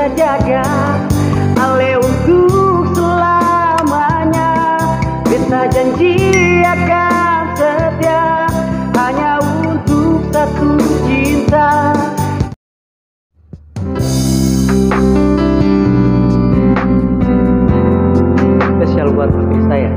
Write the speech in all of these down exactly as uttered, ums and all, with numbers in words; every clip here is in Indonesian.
beta jaga ale untuk selamanya. Beta janji akan setia hanya untuk satu cinta. Spesial buat istri saya.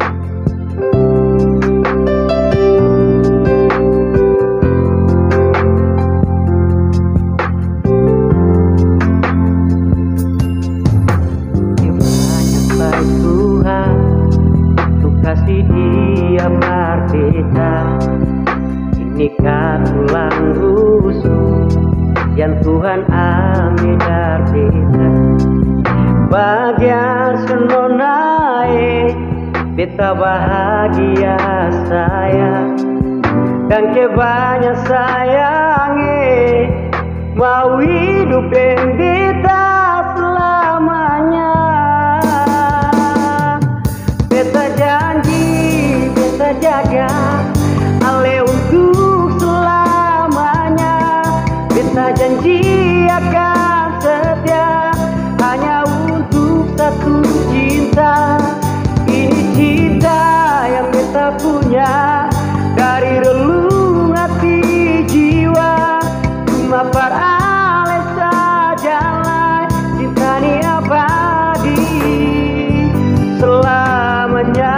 Kasih dia merdeka, inikah tulang rusuk yang Tuhan ambil dari beta. Bahagia senonae, beta bahagia saya, dan kebanyak sayange mau hidup dengan beta selamanya. Beta janji, beta jaga ale untuk selamanya. Beta janji akan setia hanya untuk satu cinta. Ini cinta yang beta punya dari relung hati jiwa. Cuma para ale sajalah cinta ni abadi selamanya.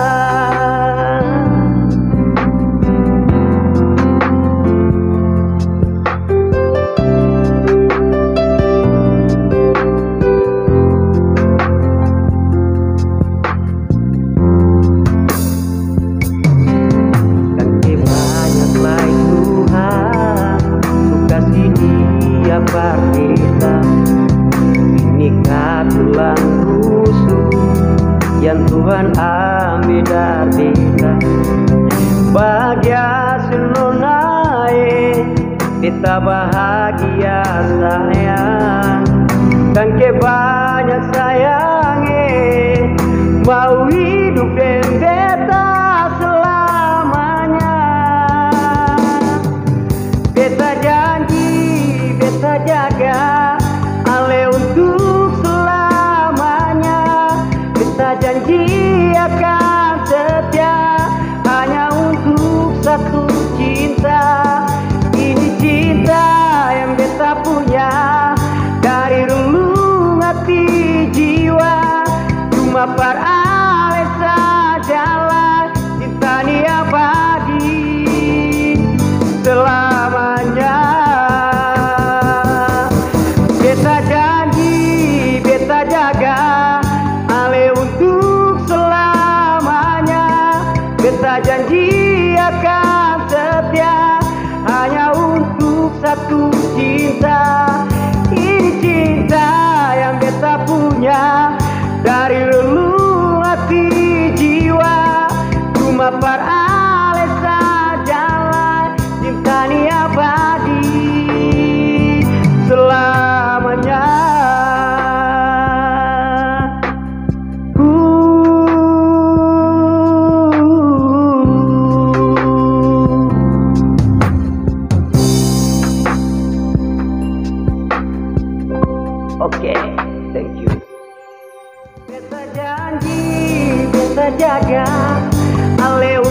Dan banyaklah Tuhan ku kasih dia perdita, inikah tulang rusuk yang Tuhan ambil dari beta. Bahagia senonae, beta bahagia sayang, dan kebanyak sayange mau hidup dengan beta selamanya. Beta janji, beta jaga ale untuk selamanya. Beta janji akan setia hanya untuk satu cinta. Ini cinta yang beta punya dari relung hati jiwa. Cuma para ale sajalah cinta ni abadi selamanya. Beta janji, beta jaga ale untuk selamanya. Beta janji akan setia hanya untuk satu cinta. Ini cinta yang beta punya dari relung hati jiwa. Cuma para ale sajalah cinta ni abadi selamanya. Oke, okay, thank you. Beta janji, beta jaga ale